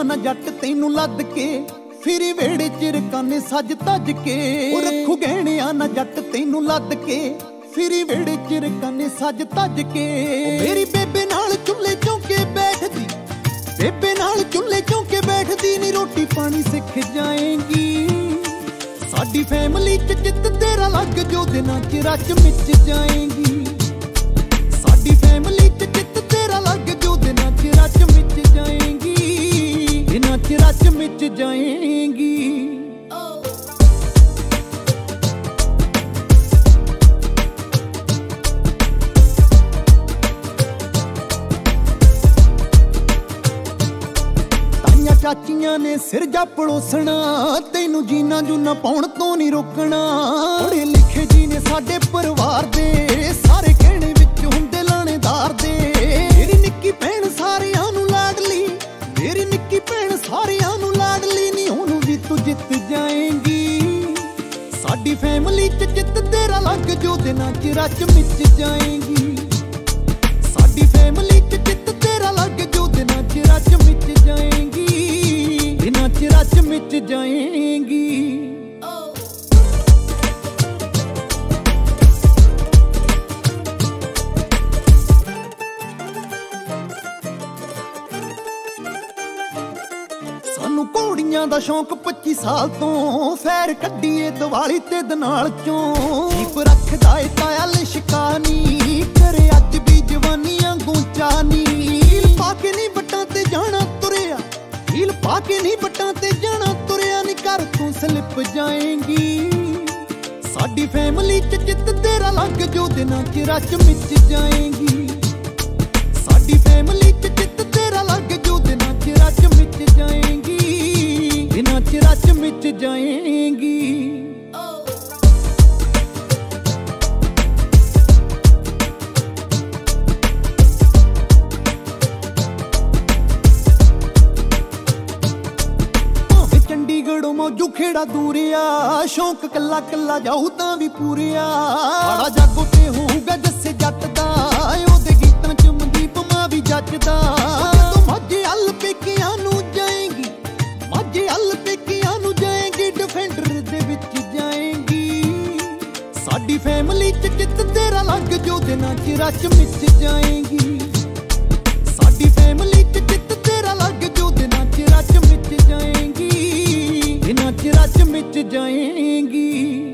ਨਾ ਜੱਟ ਤੈਨੂੰ ਲੱਦ ਕੇ, ਫਿਰੀ ਵੇੜੇ ਚ ਰਕਾਨੇ ਸੱਜ ਤੱਜ ਕੇ। ਉਹ ਰੱਖੂ ਗਹਿਣਿਆਂ ਨਾ ਜੱਟ ਤੈਨੂੰ ਲੱਦ ਕੇ, ਫਿਰੀ ਵੇੜੇ ਚ ਰਕਾਨੇ ਸੱਜ ਤੱਜ ਕੇ। ਮੇਰੀ ਬੇਬੇ ਨਾਲ ਚੁੱਲ੍ਹੇ ਚੌਂਕੇ ਬੈਠਦੀ, ਬੇਬੇ ਨਾਲ ਚੁੱਲ੍ਹੇ ਚੌਂਕੇ ਬੈਠਦੀ ਨੀ, ਰੋਟੀ ਪਾਣੀ ਸਿੱਖ ਜਾਏਂਗੀ। ਸਾਡੀ ਫੈਮਿਲੀ ਚ ਜਿੱਤ ਤੇਰਾ ਲੱਗ ਜੋ ਦਿਨਾਂ ਚ ਰਚ ਮਿਚ ਜਾਏਂਗੀ। ਸਾਡੀ ਫੈਮਿਲੀ ਚ ਜਿੱਤ ਤੇਰਾ ਲੱਗ ਜੋ ਦਿਨਾਂ ਚ ਰਚ ਮਿਚ ਜਾਏਂਗੀ, ਦਿਨਾਂ ਚ ਰਚ ਮਿਚ ਜਾਏਂਗੀ। ਚਾਚੀਆਂ ਨੇ ਸਿਰ ਜਾ ਪੜੋਸਣਾ, ਤੈਨੂੰ ਜੀਨਾ ਜੂਨਾ ਪਾਉਣ ਤੋਂ ਨਹੀਂ ਰੋਕਣਾ। ਪੜ੍ਹੇ ਲਿਖੇ ਜੀ ਨੇ ਸਾਡੇ ਪਰਿਵਾਰ ਦੇ, ਸਾਰੇ ਕਹਿਣੇ ਵਿੱਚ ਹੁੰਦੇ ਲਾਣੇਦਾਰ ਦੇ। ਮੇਰੀ ਨਿੱਕੀ ਭੈਣ ਸਾਰਿਆਂ ਨੂੰ ਲਾਡਲੀ, ਮੇਰੀ ਨਿੱਕੀ ਭੈਣ ਸਾਰਿਆਂ ਨੂੰ ਲਾਡਲੀ ਨੀ, ਉਹਨੂੰ ਵੀ ਤੂੰ ਜਿੱਤ ਜਾਏਂਗੀ। ਸਾਡੀ ਫੈਮਿਲੀ ਚ ਜਿੱਤ ਤੇਰਾ ਲੱਗ ਜੋ ਦਿਨਾਂ ਚ ਰਚ ਮਿਚ ਜਾਏਂਗੀ। ਸਾਡੀ ਫੈਮਿਲੀ ਚ ਜਿੱਤ ਤੇਰਾ ਲੱਗ ਜੋ ਦਿਨਾਂ ਚ ਰਚ ਮਿਚ ਜਾਏਂਗੀ, ਦਿਨਾਂ ਚ ਰਚ ਮਿਚ ਜਾਏਂਗੀ। ਸਾਨੂੰ ਘੋੜੀਆਂ ਦਾ ਸ਼ੌਂਕ 25 ਸਾਲ ਤੋਂ, ਫੈਰ ਕੱਢੀਏ ਦੀਵਾਲੀ ਤੇ ਦਨਾਲ ਚੋਂ। ਜੀਪ ਰੱਖਦਾ ਏ ਤਾਇਆ ਲਿਸ਼ਕਾਨੀ, ਕਰੇ ਅੱਜ ਵੀ ਜਵਾਨੀਆਂ ਗੂੰਚਾ ਨੀ। ਹੀਲ ਪਾ ਕੇ ਨੀ ਵੱਟਾਂ ਤੇ ਜਾਣਾ ਤੁਰਿਆ, ਹੀਲ ਪਾ ਕੇ ਨੀ ਵੱਟਾਂ ਤੇ ਜਾਣਾ ਤੁਰਿਆ ਨੀ, ਘਰ ਤੂੰ ਸਲਿਪ ਜਾਏਂਗੀ। ਸਾਡੀ ਫੈਮਿਲੀ ਚ ਜਿੱਤ ਤੇਰਾ ਲੱਗ ਜੋ ਦਿਨਾਂ ਚ ਰਚ ਮਿਚ ਜਾਏਂਗੀ। ਸਾਡੀ ਫੈਮਿਲੀ ਚ ਜਿੱਤ ਤੇਰਾ ਲੱਗ ਜੋ ਦਿਨਾਂ ਚ ਰਚ ਮਿਚ ਜਾਏਂਗੀ, ਦਿਨਾਂ ਚ ਰਚ ਮਿਚ ਜਾਏਂਗੀ। ਚੰਡੀਗੜ੍ਹੋਂ ਮੌਜੂ ਖੇੜਾ ਦੂਰਿਆ, ਸ਼ੌਂਕ ਕੱਲਾ ਕੱਲਾ ਜਾਊ ਤਾਂ ਵੀ ਪੂਰਿਆ। ਬੜਾ ਜਾਗੋ ਤੇ ਹੋਊਗਾ ਜੱਸੇ ਜੱਟ ਦਾ, ਉਹਦੇ ਗੀਤਾਂ ਚ ਮਨਦੀਪ ਮਾਂ ਵੀ ਜੱਜਦਾ। ਜਦੋਂ ਮਾਝੇ ਹੱਲ ਪੇਕਿਆਂ ਨੂੰ ਜਾਏਂਗੀ, ਮਾਝੇ ਹੱਲ ਪੇਕਿਆਂ ਨੂੰ ਜਾਏਂਗੀ, ਡਿਫੈਂਡਰ ਦੇ ਵਿੱਚ ਜਾਏਂਗੀ। ਸਾਡੀ ਫੈਮਿਲੀ ਚ ਜਿੱਤ ਤੇਰਾ ਲੱਗ ਜੋ ਦਿਨਾਂ ਚ ਰਚ ਮਿਚ ਜਾਏਂਗੀ। ਸਾਡੀ ਫੈਮਿਲੀ ਚ ਜਿੱਤ ਤੇਰਾ ਲੱਗ ਜੋ ਦਿਨਾਂ ਚ ਰਚ ਮਿਚ ਜਾਏਂਗੀ, ਦਿਨਾਂ ਚ ਰਚ ਮਿਚ ਜਾਏਂਗੀ।